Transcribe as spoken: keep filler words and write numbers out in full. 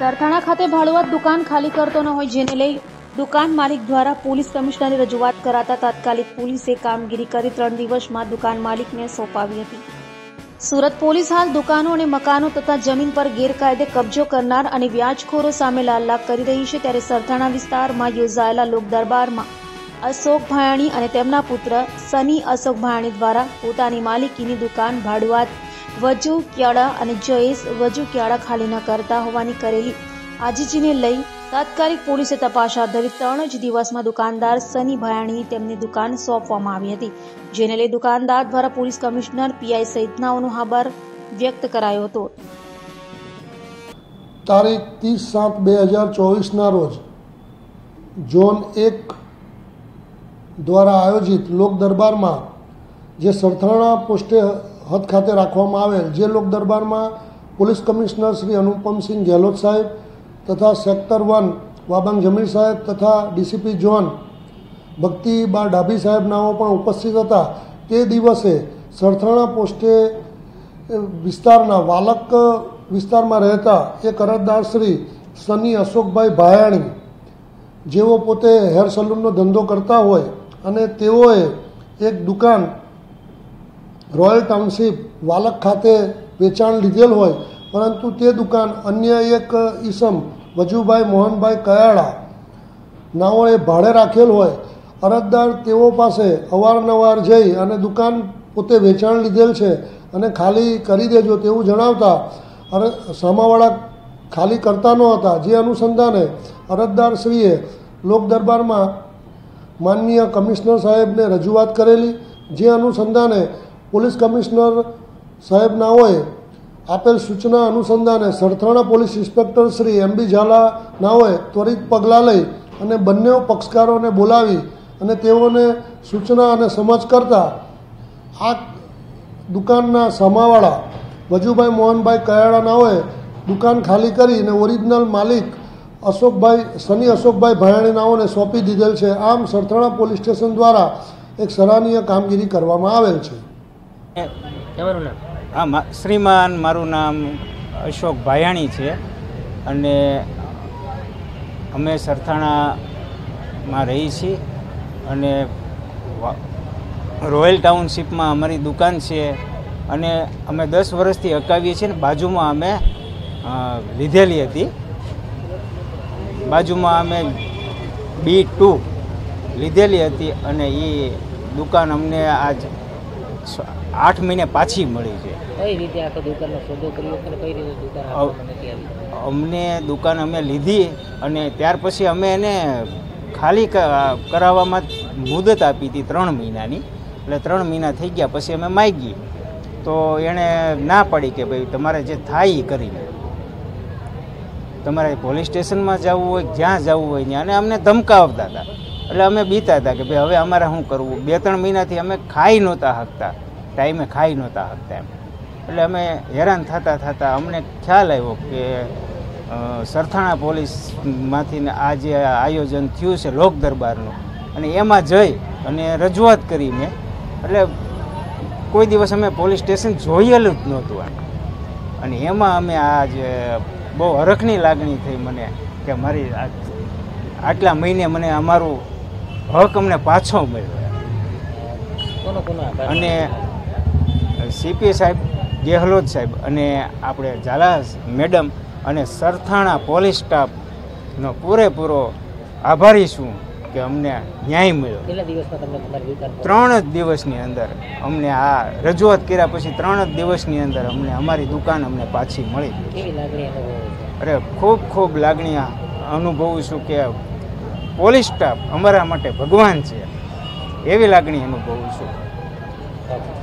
સરથાણા ખાતે ભાડુઆત દુકાન ખાલી કરતો ન હોય જેને લઈ દુકાન માલિક દ્વારા પોલીસ કમિશનરને રજૂઆત કરાતા તાત્કાલિક પોલીસે કામગીરી કરી ત્રણ દિવસમાં દુકાન માલિકને સોંપાવી હતી। સુરત પોલીસ હાલ દુકાનો અને મકાનો તથા જમીન પર ગેરકાયદે કબજો કરનાર અને વ્યાજખોરો સામે લાલાક કરી રહી છે। ત્યારે સરથાણા વિસ્તારમાં યોજાયેલા લોક દરબારમાં અશોક ભાયાણી અને તેમના પુત્ર સની અશોક ભાયાણી દ્વારા પોતાની માલિકીની દુકાન ભાડુઆત વજુ ક્યાડા અને જયેશ વજુ ક્યાડા ખાલી ન કરતા હોવાની કરેલી આજીજીને લઈ તાત્કાલિક પોલીસે તપાસ હાથ ધરી ત્રણ જ દિવસમાં દુકાનદાર સની ભાયાણી તેમની દુકાન સોંપવામાં આવી હતી, જેને લઈ દુકાનદાર દ્વારા પોલીસ કમિશનર પીઆઈ સહિતનાઓનો આભાર વ્યક્ત કરાયો હતો। તારીખ ત્રીસ સાત બે હજાર ચોવીસના રોજ ઝોન એક દ્વારા આયોજિત લોક દરબારમાં જે સરથાણા પોસ્ટે હદ ખાતે રાખવામાં આવેલ જે લોક દરબારમાં પોલીસ કમિશનર શ્રી અનુપમસિંહ ગેહલોત સાહેબ તથા સેક્ટર વન વાબાંગ જમીર સાહેબ તથા ડીસીપી ઝોન ભક્તિબા ડાભી સાહેબનાઓ પણ ઉપસ્થિત હતા। તે દિવસે સરથાણા પોસ્ટે વિસ્તારના વાલક વિસ્તારમાં રહેતા એક અરજદાર શ્રી સની અશોકભાઈ ભાયાણી જેઓ પોતે હેર સલૂનનો ધંધો કરતા હોય અને તેઓએ એક દુકાન રોયલ ટાઉનશીપ વાલક ખાતે વેચાણ લીધેલ હોય, પરંતુ તે દુકાન અન્ય એક ઈસમ વજુભાઈ મોહનભાઈ કયાડા નાઓએ ભાડે રાખેલ હોય। અરજદાર તેઓ પાસે અવારનવાર જઈ અને દુકાન પોતે વેચાણ લીધેલ છે અને ખાલી કરી દેજો તેવું જણાવતા અરે સામાવાળા ખાલી કરતા ન હતા, જે અનુસંધાને અરજદારશ્રીએ લોક દરબારમાં માનનીય કમિશનર સાહેબને રજૂઆત કરેલી, જે અનુસંધાને પોલીસ કમિશનર સાહેબનાઓએ આપેલ સૂચના અનુસંધાને Sarthana police inspector Shri M B Jhala નાઓએ ત્વરિત પગલાં લઈ અને બંને પક્ષકારોને બોલાવી અને તેઓને સૂચના અને સમજ કરતા આ દુકાનના સામાવાળા વજુભાઈ મોહનભાઈ કયાડા નાઓએ દુકાન ખાલી કરી અને ઓરિજિનલ માલિક અશોકભાઈ સની અશોકભાઈ ભાયાણી નાઓને સોંપી દીધેલ છે। આમ સરથાણા પોલીસ સ્ટેશન દ્વારા એક સરાહનીય કામગીરી કરવામાં આવેલ છે। તમારું નામ? હા, શ્રીમાન, મારું નામ અશોક ભાયાણી છે અને અમે સરથાણામાં રહી છીએ અને રોયલ ટાઉનશીપમાં અમારી દુકાન છે અને અમે દસ વર્ષથી અકાવીએ છીએ ને બાજુમાં અમે લીધેલી હતી, બાજુમાં અમે બી ટુ લીધેલી હતી અને એ દુકાન અમને આજ આઠ મહિને પાછી મળી છે। કઈ રીતે આખો દુકાનનો સોદો કર્યો અને કઈ રીતે દુકાન આપવામાં નથી આવી? અમને દુકાન અમે લીધી અને ત્યાર પછી અમે એને ખાલી કરાવવામાં મુદત આપી હતી ત્રણ મહિનાની, એટલે ત્રણ મહિના થઈ ગયા પછી અમે માગી તો એણે ના પાડી કે ભાઈ તમારે જે થાય એ કરીને તમારે પોલીસ સ્ટેશનમાં જવું હોય જ્યાં જવું હોય ત્યાં, અને અમને ધમકાવતા હતા એટલે અમે બીતા હતા કે ભાઈ હવે અમારે શું કરવું। બે ત્રણ મહિનાથી અમે ખાઈ નહોતા શકતા, ટાઈમે ખાઈ નહોતા શકતા એમ, એટલે અમે હેરાન થતાં થતાં અમને ખ્યાલ આવ્યો કે સરથાણા પોલીસમાંથી આ જે આયોજન થયું છે લોક દરબારનું, અને એમાં જઈ અને રજૂઆત કરી મેં, એટલે કોઈ દિવસ અમે પોલીસ સ્ટેશન જોયેલું જ નહોતું અને એમાં અમે આ જે બહુ હરખની લાગણી થઈ મને કે મારી આટલા મહિને મને અમારું હક અમને પાછો મળ્યો। અને સીપી સાહેબ, ગેહલોત સાહેબ અને આપણે ઝાલા મેડમ અને સરથાણા પોલીસ સ્ટાફનો પૂરેપૂરો આભારી છું કે અમને ન્યાય મળ્યો। કેટલા દિવસમાં તમને તમારી દુકાન? ત્રણ જ દિવસની અંદર અમને આ રજૂઆત કર્યા પછી ત્રણ જ દિવસની અંદર અમને અમારી દુકાન અમને પાછી મળી। કેવી લાગણી અનુભવો? અરે ખૂબ ખૂબ લાગણી અનુભવું છું કે પોલીસ સ્ટાફ અમારા માટે ભગવાન છે, એવી લાગણી અનુભવું છું।